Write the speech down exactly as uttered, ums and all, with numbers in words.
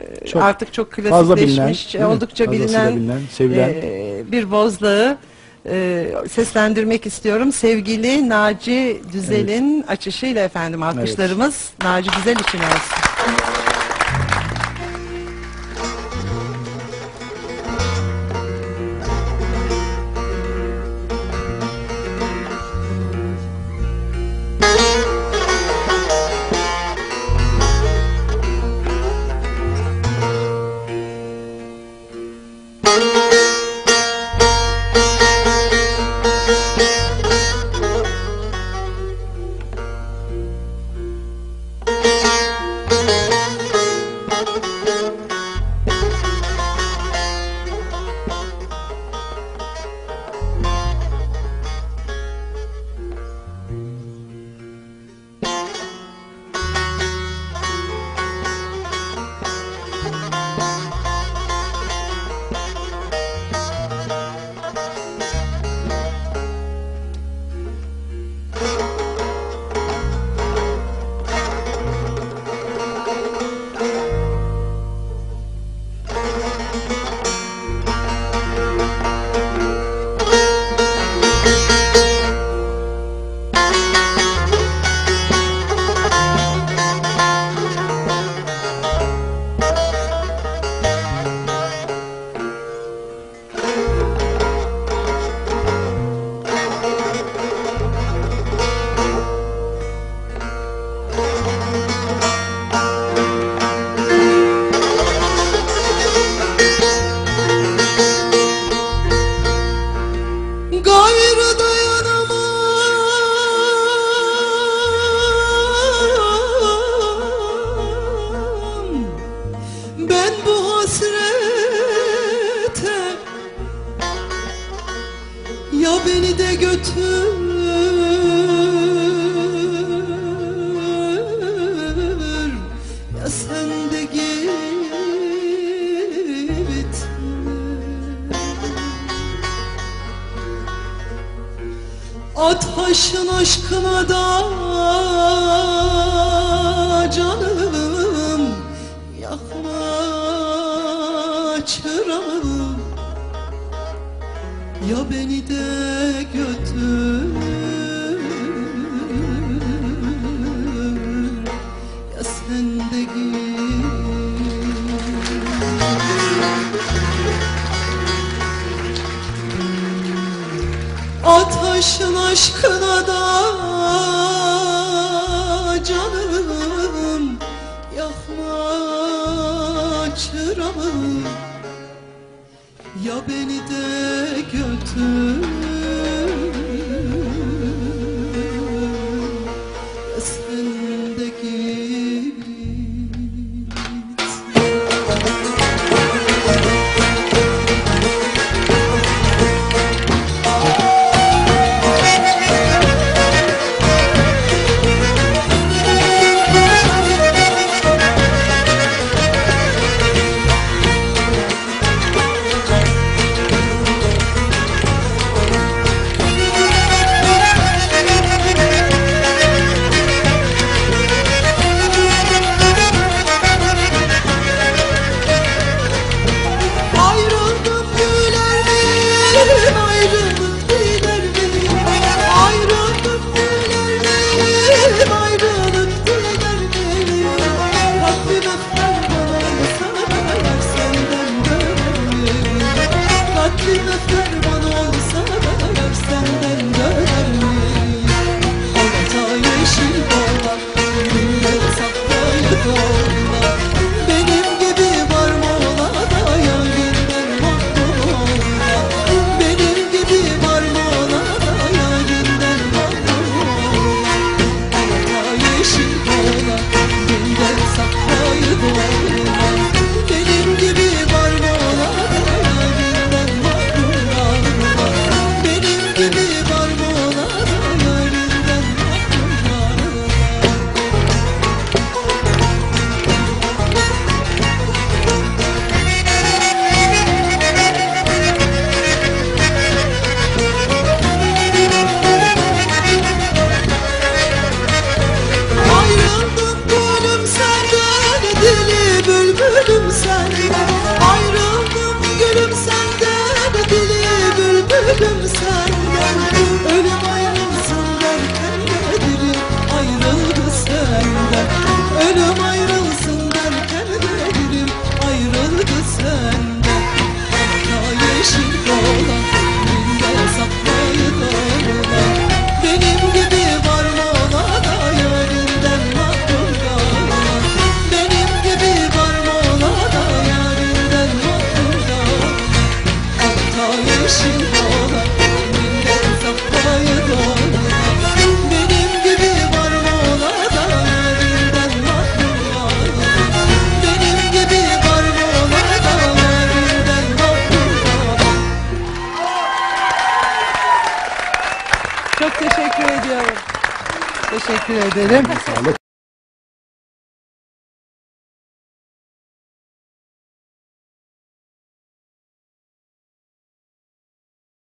çok artık çok fazla klasikleşmiş, bilinen, oldukça bilinen, bilinen, sevilen e, bir bozlağı e, seslendirmek istiyorum. Sevgili Naci Düzel'in evet. açışıyla efendim, alkışlarımız evet. Naci Düzel için olsun. Ya beni de götür, ya sen de git. Ataşın aşkına da canım, yakma çırağım. Ya beni de götür, ya sen de git. Ataşın aşkına da canım, yakma çırağım. Ya beni de götür, ya sen de git. ayrıldım senden. Ölüm ayrılsın derken de dilim ayrıldı senden. Ölüm ayrılsın derken de dilim ayrıldı senden. Hatta yeşil dolan dilde saplayı dolan. Benim gibi var mı ona da yarinden mahrum kalan. Benim gibi var mı ona da yarinden mahrum kalan. Hatta yeşil dolan dilde saplayı dolan. Benim gibi var mı ona da yarinden mahrum kalan. Benim gibi var mı ona da yarinden mahrum kalan. Çok teşekkür ediyorum. Teşekkür ederim. Sağlık.